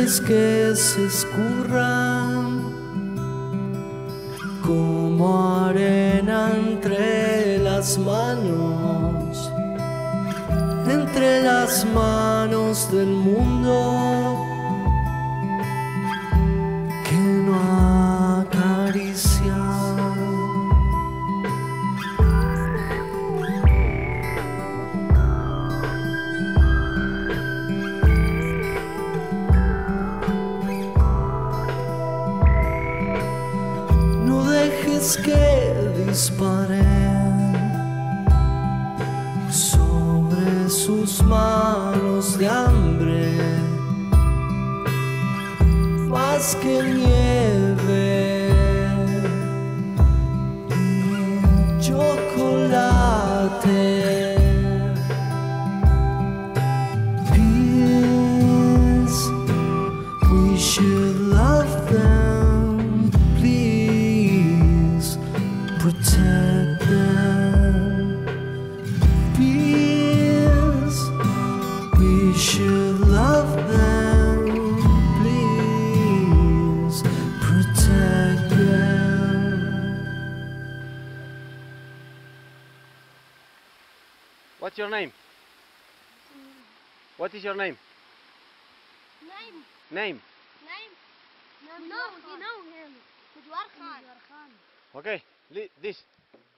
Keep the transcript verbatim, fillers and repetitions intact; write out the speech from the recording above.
dejes que se escurran como arena entre las manos, entre las manos del mundo que no acaricia. No dejes que disparen sobre sus manos de hambre, más que nieve y chocolate. Peace, we should love them, please protect them. Peace, we should love them, please protect them. What's your name? What is your name? Name. Name. Name. No, you know him. Medwar Khan. Okay, li- this.